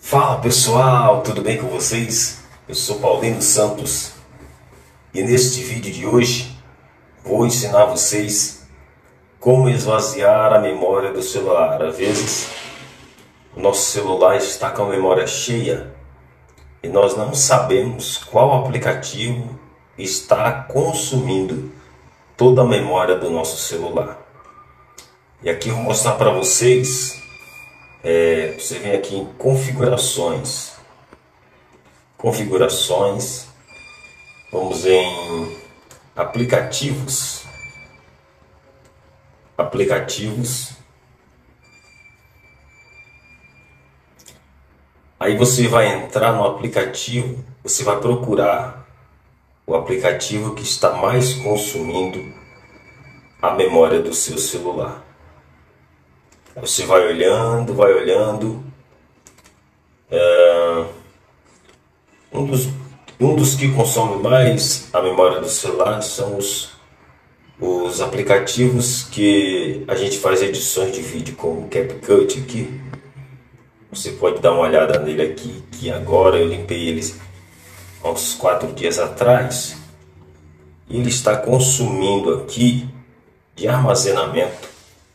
Fala pessoal, tudo bem com vocês? Eu sou Paulino Santos e neste vídeo de hoje vou ensinar vocês como esvaziar a memória do celular. Às vezes o nosso celular está com a memória cheia e nós não sabemos qual aplicativo está consumindo toda a memória do nosso celular. E aqui eu vou mostrar para vocês. Você vem aqui em configurações, vamos em aplicativos, aí você vai entrar no aplicativo, você vai procurar o aplicativo que está mais consumindo a memória do seu celular. Você vai olhando, um dos que consome mais a memória do celular são os aplicativos que a gente faz edições de vídeo, como o CapCut aqui. Você pode dar uma olhada nele aqui, que agora eu limpei eles há uns 4 dias atrás. E ele está consumindo aqui de armazenamento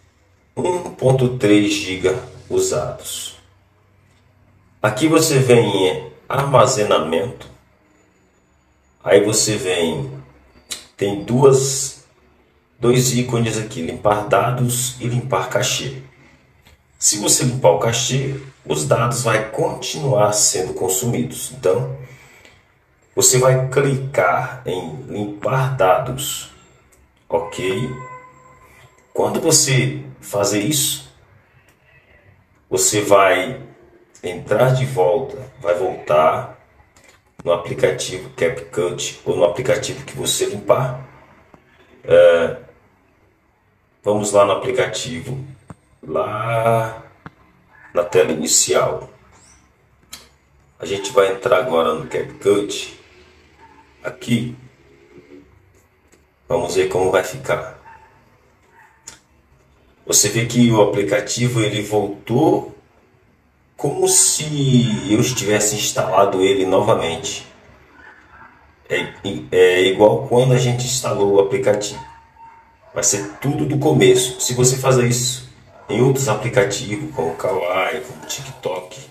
1.3 GB usados. Aqui você vem em armazenamento, aí você tem dois ícones aqui, limpar dados e limpar cachê. Se você limpar o cachê, os dados vai continuar sendo consumidos. Então, você vai clicar em limpar dados, ok? Quando você fazer isso, você vai entrar de volta, vai voltar no aplicativo CapCut ou no aplicativo que você limpar. Vamos lá no aplicativo, lá na tela inicial. A gente vai entrar agora no CapCut. Aqui, vamos ver como vai ficar. Você vê que o aplicativo ele voltou como se eu tivesse instalado ele novamente. É igual quando a gente instalou o aplicativo. Vai ser tudo do começo. Se você fazer isso em outros aplicativos, como o Kawaii, como o TikTok,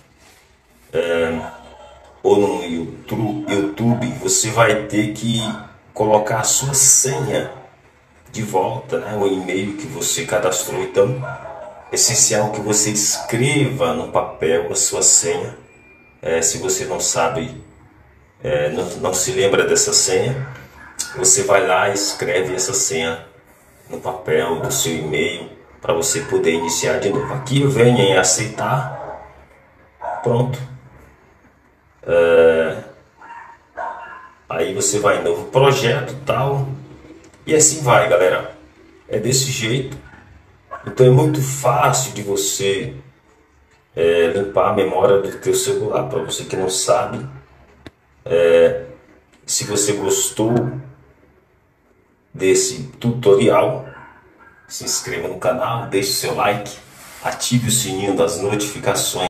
ou no YouTube, você vai ter que colocar a sua senha de volta, né? O e-mail que você cadastrou. Então, é essencial que você escreva no papel a sua senha. Se você não sabe, não se lembra dessa senha, você vai lá e escreve essa senha no papel do seu e-mail para você poder iniciar de novo. Aqui eu venho em aceitar, pronto. Aí você vai em novo projeto, tal, e assim vai, galera. É desse jeito. Então é muito fácil de você limpar a memória do teu celular. Para você que não sabe, se você gostou desse tutorial, se inscreva no canal, deixe seu like, ative o sininho das notificações.